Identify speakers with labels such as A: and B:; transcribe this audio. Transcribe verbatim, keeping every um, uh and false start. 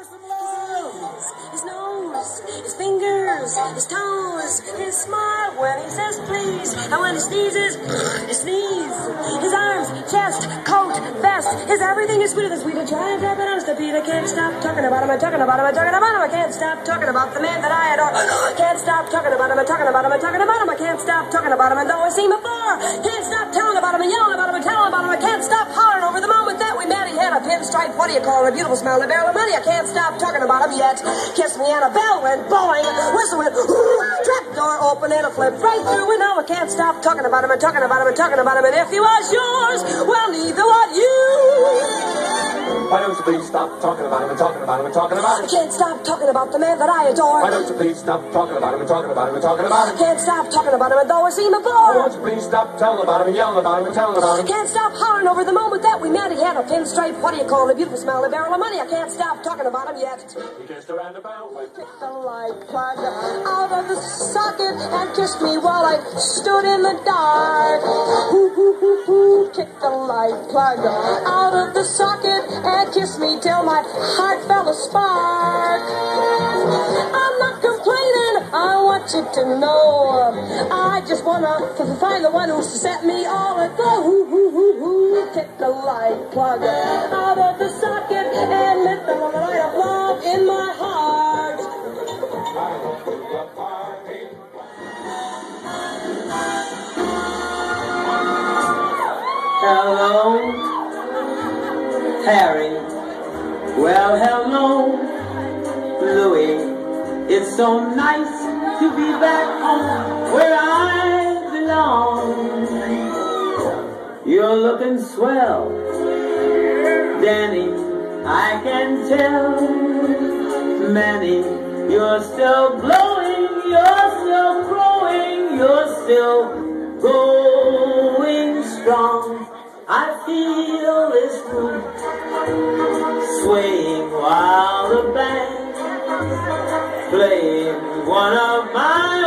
A: for some love. His nose, his fingers, his toes, his smile when he says please, and when he sneezes, he sneezes. His arms, chest, coat, vest, his everything is sweeter than sweet. I try and tap it on his feet. I can't stop talking about him. I'm talking about him. I'm talking about him. I can't stop talking about the man that I adore. I can't stop talking about him. I'm talking about him. I'm talking about him. I can't stop talking about him. And though I seen before, can't stop telling about him and yelling about him and telling about him. I can't stop hollering over the moment that we met. He had a pinstripe. What do you call it? A beautiful smell, a barrel of money. I can't stop talking about him yet. Kiss me and a bell went boing. Whistle went trap door open and a flip right through. And now I can't stop talking about him and talking about him and talking about him. And if he was yours, well, neither would you.
B: Why don't you please stop talking about him and talking about him and talking about him?
A: I can't stop talking about the man that I adore.
B: Why don't you please stop talking about him and talking about him and talking about him?
A: I can't stop talking about him and though I seen him before.
B: Why don't you please stop telling about him and yelling about him and telling about him?
A: I can't stop hollering over the moment that we met. He had a pinstripe, what do you call it, a beautiful smell, a barrel of money. I can't stop talking about him yet.
B: He kissed her and a bell went.
A: Picked the light plug out of the socket and kissed me while I stood in the dark. Hoo, hoo, hoo, hoo, kicked the light plug out of the socket and kissed me till my heart fell a spark. I'm not complaining, I want you to know. I just wanna find the one who set me all aglow. Hoo, hoo, hoo, hoo, kicked the light plug out of the socket and lit the light of love in my heart.
C: Hello, Harry. Well, hello, Louie. It's so nice to be back home where I belong. You're looking swell, Danny, I can tell. Manny, you're still glowing, you're still growing, you're still going strong. I feel this room swaying while the band playing one of my